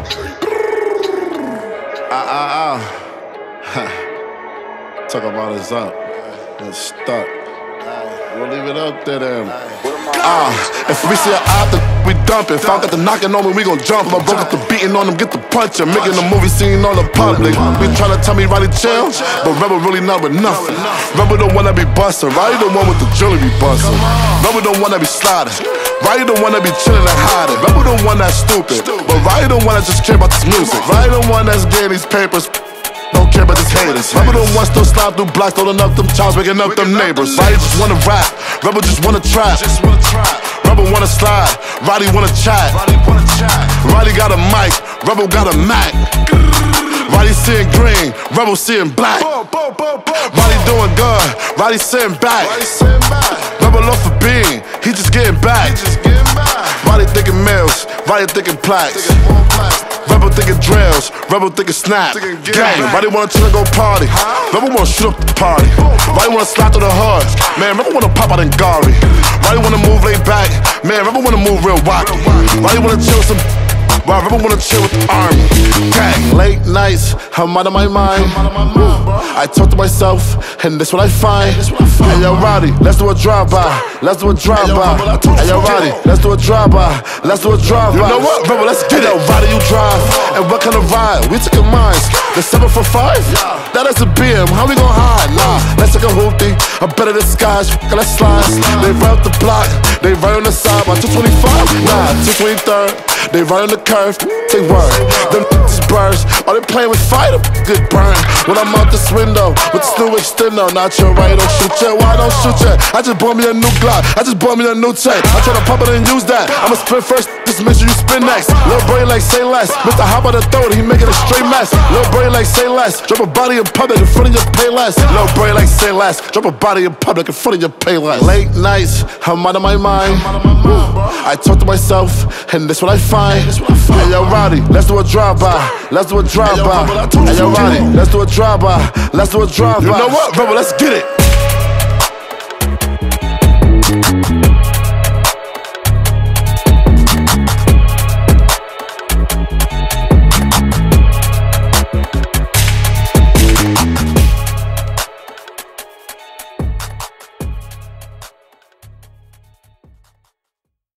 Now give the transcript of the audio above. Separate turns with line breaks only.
Talk about it's up. It's stuck. We'll leave it up there then. If we see an eye, we dumping. Found got the knocking on me, we gon' jump. I broke up the beating on them, get the punching. Making the movie scene on the public. Be tryna tell me Rowdy chill, but Rebel really not with nothing. Rebel the one that be bustin', Rowdy the one with the jewelry bustin'. Rebel the one that be sliding, Rowdy the one that be chillin' and hiding. Rebel the one that's stupid, but Rowdy the one that just care about this music. Rowdy the one that's getting these papers. Don't care about these haters. Rebel the one still slide through blocks, throwing up them chows, waking up them neighbors. Rowdy just wanna rap, Rebel just wanna trap. Rebel wanna slide, Rowdy wanna chat. Rowdy got a mic, Rebel got a Mac. Rowdy seeing green, Rebel seeing black. Rowdy doing good, Rowdy sitting back. Rebel off a bean, he just getting back. Rowdy thinking mills, Rowdy thinking plaques. Rebel thinking drills, Rebel thinking snap. Gang, Rowdy wanna chill and go party. Rebel wanna shoot up the party. Rowdy wanna slide through the hood. Man, Rebel wanna pop out in Gundry. Rowdy wanna move laid back. Man, Rebel wanna move real wacky. Rowdy wanna chill some. While Rebel wanna chill with the army. Gang, late nights, I'm out of my mind. I talk to myself, and that's what I find. Hey yo, Rowdy, let's do a drive-by. Let's do a drive-by. Hey yo, Rowdy, let's do a drive-by. Let's do a drive-by. You know what, Rebel, let's get it. Rowdy, you drive, and what kind of ride? We took a mines. The 745? That is a BM, how we gon' hide? Nah, let's take a hoopty. I'm better than skies, let's slide. They right up the block, they right on the side. By 225? Nah, 223rd. They right on the curve, take word. Them is birds, are they playing with fire? Good burn. When I'm out this window with this new extender, not your right, don't shoot ya. Why don't shoot ya? I just bought me a new Glock, I just bought me a new check. I try to pop it and use that. I'ma spin first, just make sure you spin next. Little boy like say less, Mr. Hop out the throat, he making a straight mess. Little boy like say less, drop a body in public in front of your pay less. Little boy like say less, drop a body in public in front of your pay less. Late nights, I'm out of my mind. I talk to myself, and that's what I find. Hey yo, Rowdy, let's do a drive-by. Let's do a drive-by. Hey yo, Rowdy, let's do a drive-by. Let's do a drive-by. You know what, Rebel, let's get it.